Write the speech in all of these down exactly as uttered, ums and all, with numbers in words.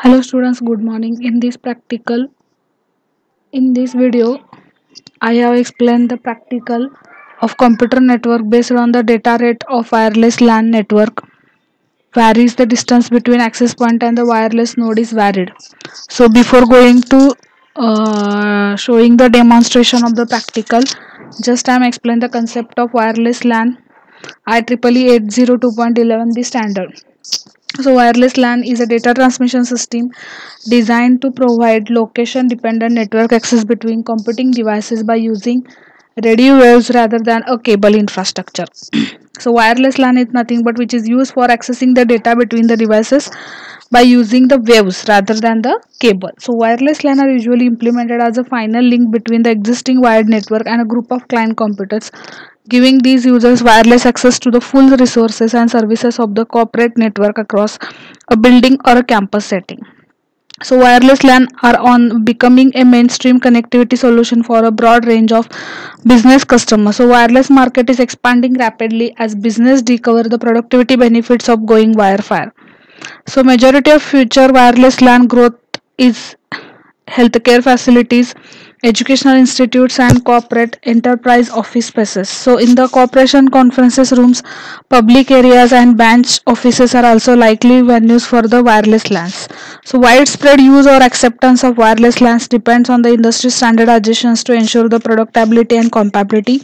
Hello students, good morning. In this practical, in this video, I have explained the practical of computer network based on the data rate of wireless LAN network. Varies the distance between access point and the wireless node is varied. So before going to uh, showing the demonstration of the practical, just I am explain the concept of wireless LAN I triple E eight zero two point eleven the standard. So wireless LAN is a data transmission system designed to provide location dependent network access between computing devices by using radio waves rather than a cable infrastructure. So wireless LAN is nothing but which is used for accessing the data between the devices by using the waves rather than the cable. So wireless LAN are usually implemented as a final link between the existing wired network and a group of client computers, giving these users wireless access to the full resources and services of the corporate network across a building or a campus setting. So wireless LAN are on becoming a mainstream connectivity solution for a broad range of business customers. So wireless market is expanding rapidly as business discover the productivity benefits of going wire-fire. So majority of future wireless LAN growth is healthcare facilities, educational institutes and corporate enterprise office spaces. So in the corporation conferences rooms, public areas and branch offices are also likely venues for the wireless LANs. So widespread use or acceptance of wireless LANs depends on the industry standardizations to ensure the productability and compatibility.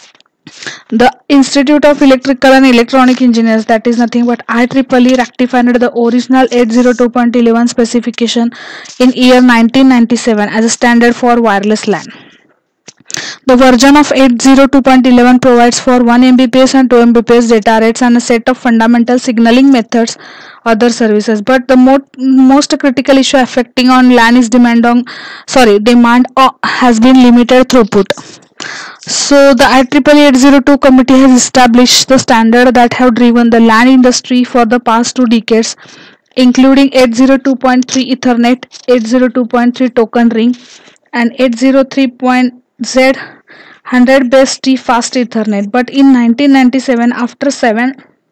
The Institute of Electrical and Electronic Engineers, that is nothing but I triple E, rectified the original eight zero two point eleven specification in year nineteen ninety-seven as a standard for wireless LAN. The version of eight zero two point eleven provides for one megabits per second and two megabits per second data rates and a set of fundamental signaling methods, other services. But the mo most critical issue affecting on LAN is demand on sorry demand uh, has been limited throughput. So the I triple E eight zero two committee has established the standard that have driven the LAN industry for the past two decades, including eight zero two point three Ethernet, eight zero two point three token ring, and eight zero three point Z one hundred base T fast Ethernet. But in nineteen ninety-seven, after seven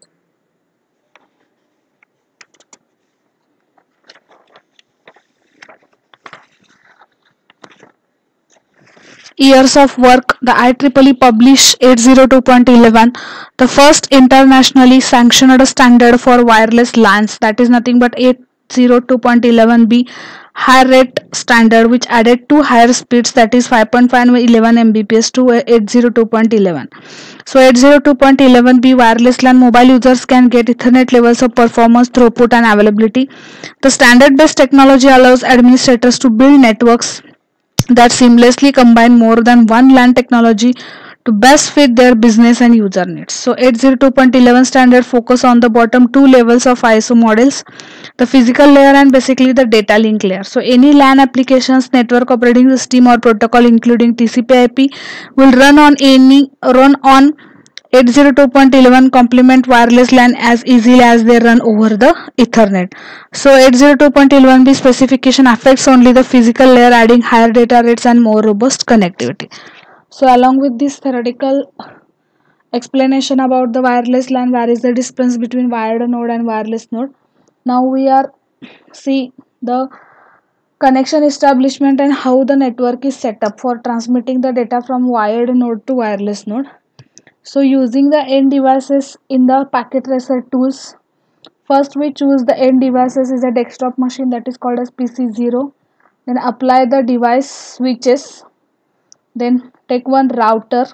years of work, the I triple E published eight zero two point eleven, the first internationally sanctioned standard for wireless LANs, that is nothing but eight zero two point eleven b high rate standard, which added two higher speeds, that is five point five and eleven megabits per second to eight zero two point eleven. So eight zero two point eleven b wireless LAN mobile users can get Ethernet levels of performance, throughput and availability. The standard based technology allows administrators to build networks that seamlessly combine more than one LAN technology to best fit their business and user needs. So eight zero two point eleven standard focus on the bottom two levels of I S O models, the physical layer and basically the data link layer. So any LAN applications, network operating system or protocol including T C P I P will run on any run on eight zero two point eleven complement wireless LAN as easily as they run over the Ethernet. So eight zero two point eleven b specification affects only the physical layer, adding higher data rates and more robust connectivity. So along with this theoretical explanation about the wireless LAN, where is the difference between wired node and wireless node, now we are see the connection establishment and how the network is set up for transmitting the data from wired node to wireless node. So using the end devices in the packet tracer tools, first we choose the end devices is a desktop machine, that is called as P C zero. Then apply the device switches. Then take one router.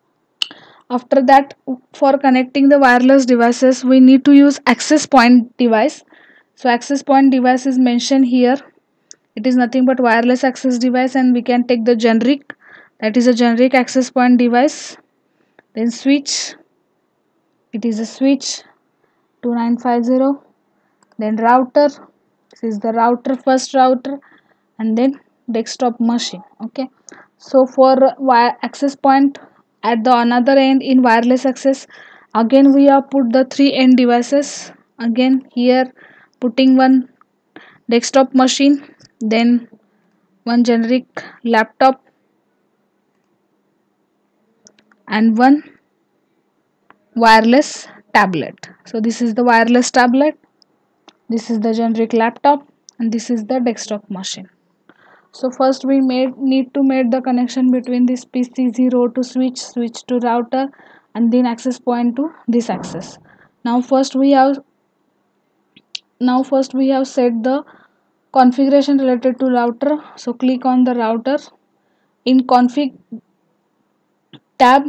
After that, for connecting the wireless devices, we need to use access point device. So access point device is mentioned here. It is nothing but wireless access device, and we can take the generic, that is a generic access point device. Then switch, it is a switch two nine five zero. Then router, this is the router, first router, and then desktop machine. Okay, so for wire access point at the another end in wireless access, again we have put the three end devices. Again here putting one desktop machine, then one generic laptop and one wireless tablet. So this is the wireless tablet, this is the generic laptop, and this is the desktop machine. So first we made need to make the connection between this P C zero to switch, switch to router, and then access point to this access. Now first we have now first we have set the configuration related to router. So click on the router. In config tab,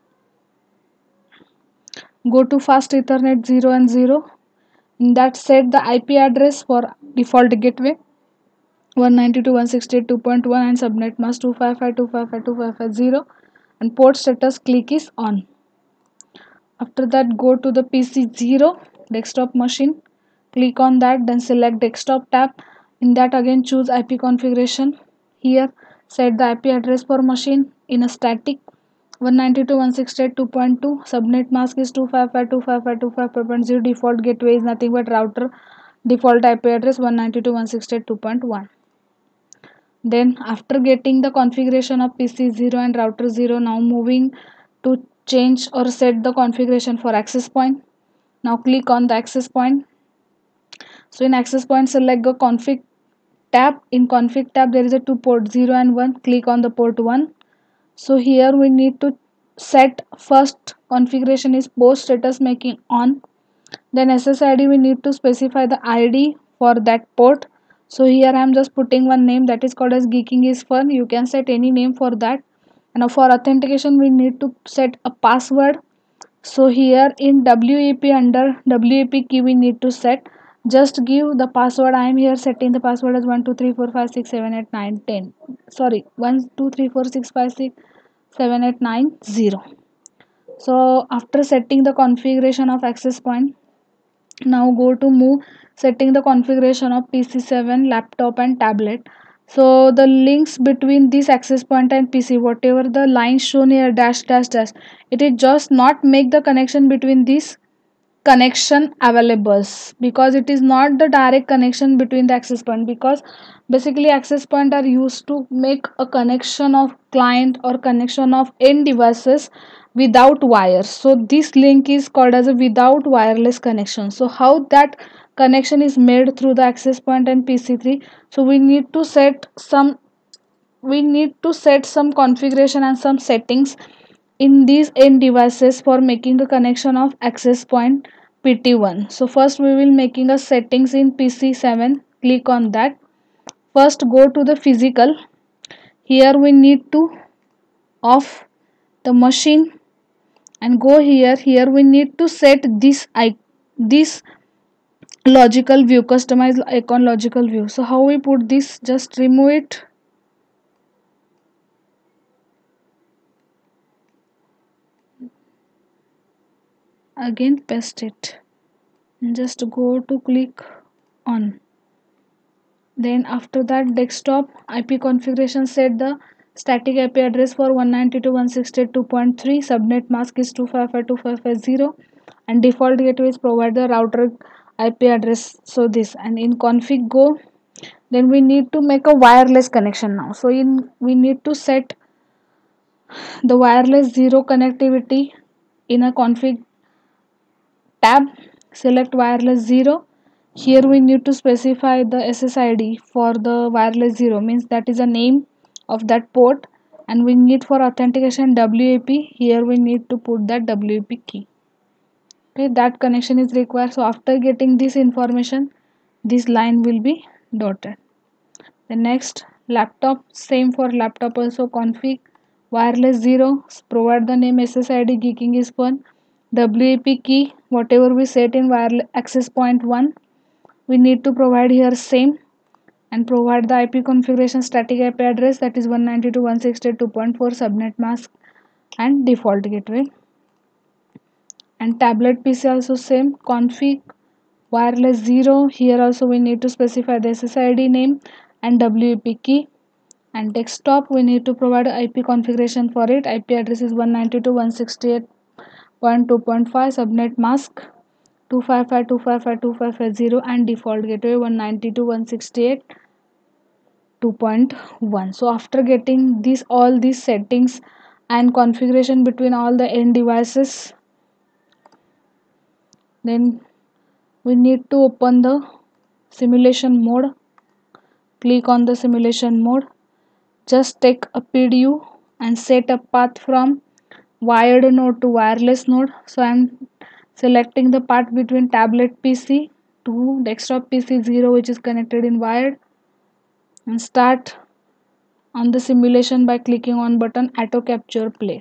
go to fast ethernet zero and zero. In that, set the I P address for default gateway one ninety-two dot one sixty-eight dot two dot one and subnet mask two fifty-five dot two fifty-five dot two fifty-five dot zero, and port status click is on. After that, go to the P C zero desktop machine, click on that, then select desktop tab. In that, again choose I P configuration. Here set the I P address for machine in a static one ninety-two dot one sixty-eight dot two dot two, subnet mask is two fifty-five dot two fifty-five dot two fifty-five dot zero, default gateway is nothing but router default I P address one ninety-two dot one sixty-eight dot two dot one. Then after getting the configuration of P C zero and router zero, now moving to change or set the configuration for access point. Now click on the access point. So in access point, select the config tab. In config tab, there is a two port zero and one. Click on the port one. So here we need to set first configuration is post status making on. Then S S I D, we need to specify the I D for that port. So here I am just putting one name that is called as geeking is fun. You can set any name for that. And for authentication, we need to set a password. So here in W E P, under W E P key, we need to set, just give the password. I am here setting the password as one two three four five six seven eight nine ten. Sorry, one two three four six five six seven eight nine zero. So after setting the configuration of access point, now go to move setting the configuration of P C seven, laptop and tablet. So the links between this access point and P C, whatever the line shown here dash dash dash, it is just not make the connection between these connection availables, because it is not the direct connection between the access point, because basically access point are used to make a connection of client or connection of end devices without wires. So this link is called as a without wireless connection. So how that connection is made through the access point and P C three, so we need to set some we need to set some configuration and some settings in these end devices for making the connection of access point P T one. So first we will making a settings in P C seven. Click on that. First go to the physical. Here we need to off the machine and go here. Here we need to set this I this logical view, customize icon logical view. So how we put this? Just remove it. Again paste it. And just go to click on. Then after that, desktop I P configuration, set the static I P address for one ninety-two dot one sixty-eight dot two dot three, subnet mask is two fifty-five dot two fifty-five dot zero, and default gateway is provide the router I P address. So this, and in config go, then we need to make a wireless connection now. So in we need to set the wireless zero connectivity in a config tab. Select wireless zero. Here we need to specify the S S I D for the wireless zero, means that is a name of that port, and we need for authentication W A P. Here we need to put that W A P key. Okay, that connection is required. So after getting this information, this line will be dotted. The next, laptop, same for laptop also, config wireless zero, provide the name S S I D geeking is fun, W A P key whatever we set in wireless access point one, we need to provide here same, and provide the I P configuration static I P address, that is one ninety-two dot one sixty-eight dot two dot four, subnet mask and default gateway. And tablet P C also same, config wireless zero. Here also we need to specify the S S I D name and W A P key. And desktop, we need to provide I P configuration for it. I P address is one ninety-two dot one sixty-eight dot two dot five, subnet mask two fifty-five dot two fifty-five dot two fifty-five dot zero, and default gateway one ninety-two dot one sixty-eight dot two dot one. So after getting this all these settings and configuration between all the end devices, then we need to open the simulation mode. Click on the simulation mode. Just take a P D U and set a path from wired node to wireless node. So I am selecting the path between tablet P C to desktop P C zero, which is connected in wired, and start on the simulation by clicking on button auto capture play.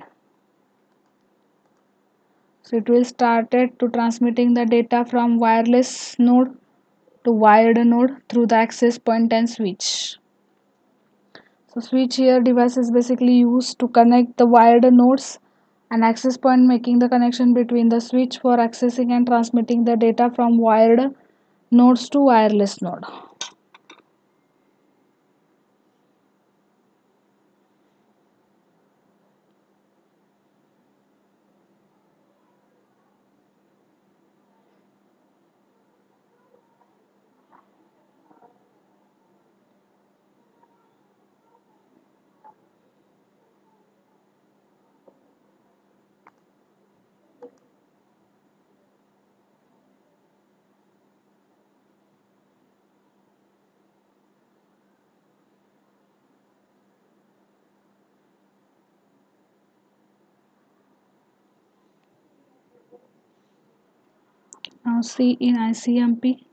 So it will start it to transmitting the data from wireless node to wired node through the access point and switch. So switch here device is basically used to connect the wired nodes, and access point making the connection between the switch for accessing and transmitting the data from wired nodes to wireless node. Now see in I C M P,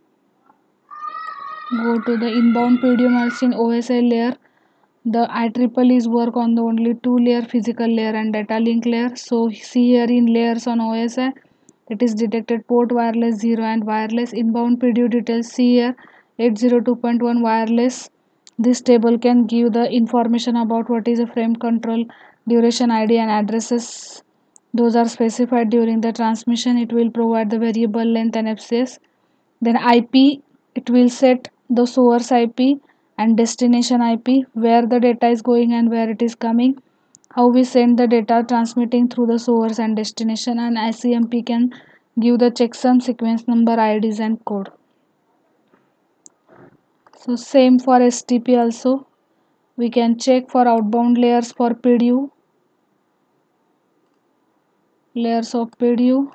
go to the inbound P D U machine O S I layer. The I triple is work on the only two layer, physical layer and data link layer. So see here in layers on O S I, it is detected port wireless zero and wireless. Inbound P D U details, see here eight oh two dot one wireless. This table can give the information about what is a frame control, duration I D and addresses. Those are specified during the transmission. It will provide the variable length and F C S. Then I P, it will set the source I P and destination I P, where the data is going and where it is coming, how we send the data transmitting through the source and destination, and I C M P can give the checksum, sequence number, I Ds and code. So same for S T P also. We can check for outbound layers for P D U, layers of P D U,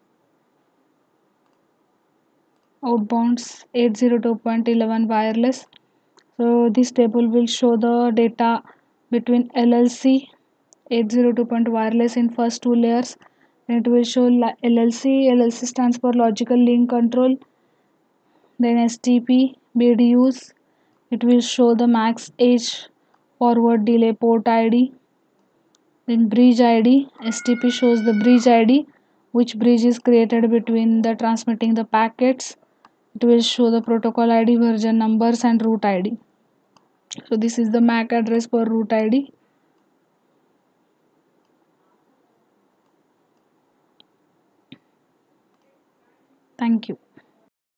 outbounds eight oh two dot eleven wireless. So this table will show the data between L L C eight oh two dot wireless in first two layers. Then it will show L L C. L L C stands for logical link control. Then S T P, B D Us. It will show the max edge, forward delay port I D. Then bridge I D. S T P shows the bridge I D, which bridge is created between the transmitting the packets. It will show the protocol I D, version numbers and route I D. So this is the M A C address for route I D. Thank you.